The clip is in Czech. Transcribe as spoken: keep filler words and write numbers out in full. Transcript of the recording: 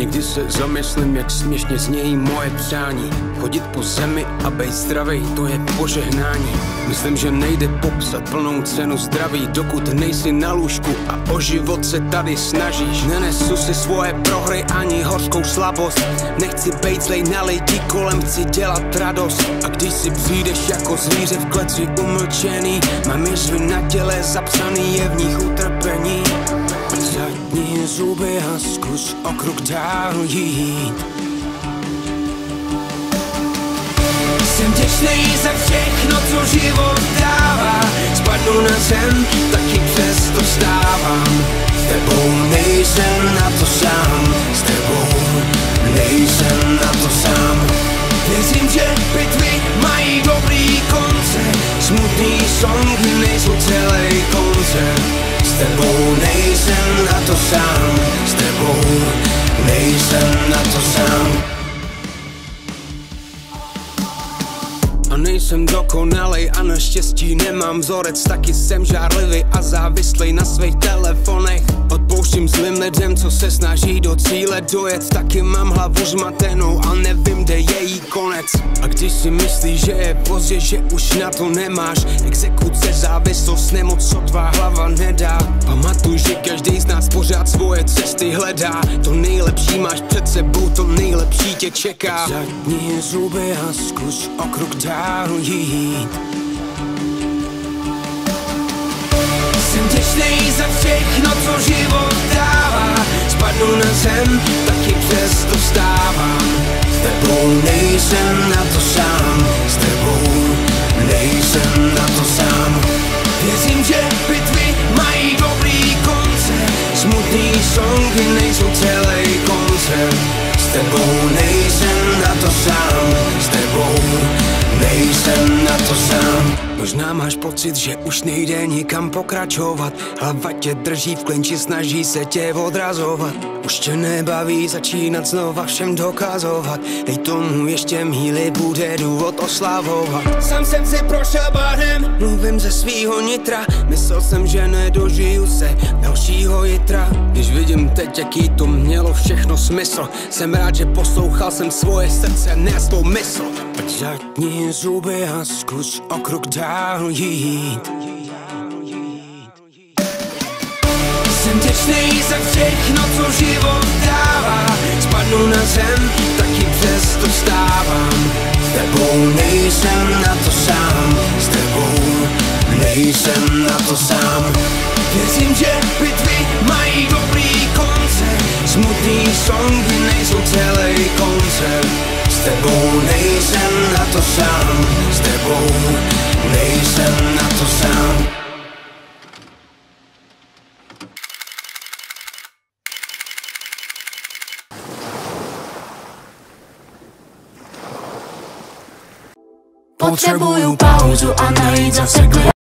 Někdy se zamyslím, jak směšně znějí moje přání. Chodit po zemi a bejt zdravej, to je požehnání. Myslím, že nejde popsat plnou cenu zdraví, dokud nejsi na lůžku a o život se tady snažíš. Nenesu si svoje prohry ani hořkou slabost. Nechci bejt zlej na lidi kolem, chci dělat radost. A když si přijdeš jako zvíře v kleci umlčený, mám jizvy na těle zapsaný, je v nich utrpení. Zadní zuby a zkus o krok dál jít. Jsem vděčnej za všechno, co život dává. Spadnu na zem, taky přesto vstávám. S tebou nejsem na to sám, s tebou nejsem na to sám. Věřím, že bitvy mají dobrý konce, smutný songy nejsou celý koncert. S tebou nejsem na to sám, s tebou nejsem na to sám. A nejsem dokonalej a naštěstí nemám vzorec. Taky jsem žárlivý a závislej na svých telefonech. Odpouštím zlým lidem, co se snaží do cíle dojet. Taky mám hlavu zmatenou a nevím, kde je její konec. A když si myslíš, že je pozdě, že už na to nemáš, exekuce, závislost, nemoc, co tvá hlava nedá. Pamatuj, že každý z nás pořád svoje cesty hledá. To nejlepší máš před sebou, to nejlepší tě čeká. Zadní zuby a zkus o krok dál jít. Jsem vděčnej za všechno, co život dává. Spadnu na zem, taky přesto vstávám. S tebou nejsem na to sám, s tebou nejsem na to sám. Věřím, že bitvy mají dobrý konce, smutný songy nejsou celý koncert. S tebou nejsem na to sám, s tebou nejsem na to sám. Možná máš pocit, že už nejde nikam pokračovat. Hlava tě drží v klinči, snaží se tě odrazovat. Už tě nebaví začínat znova všem dokazovat. Dej tomu ještě míli, bude důvod oslavovat. Sám jsem si prošel bádem, mluvím ze svýho nitra. Myslel jsem, že nedožiju se dalšího jitra. Když vidím teď, jaký to mělo všechno smysl, jsem rád, že poslouchal jsem svoje srdce, ne svou mysl. Zadní zuby a zkus o krok dál jít. Jsem vděčnej za všechno, co život dává. Spadnu na zem, taky přesto vstávám. S tebou nejsem na to sám, s tebou nejsem na to sám. Věřím, že bitvy mají dobrý konce, smutný songy nejsou celý koncert. S tebou nejsem na to sám, s tebou nejsem na to sám. Potřebuju pauzu a najít zase klid.